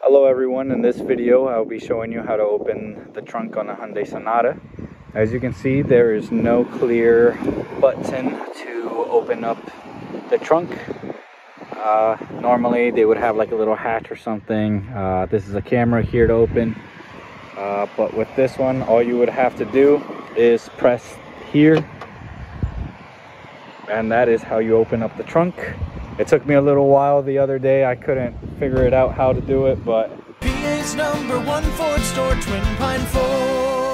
Hello everyone, in this video I'll be showing you how to open the trunk on a Hyundai Sonata. As you can see, there is no clear button to open up the trunk. Normally they would have like a little hatch or something. This is a camera here to open, but with this one all you would have to do is press here, and that is how you open up the trunk. It took me a little while the other day. I couldn't figure it out how to do it, but PA's #1 Ford store, Twin Pine Ford.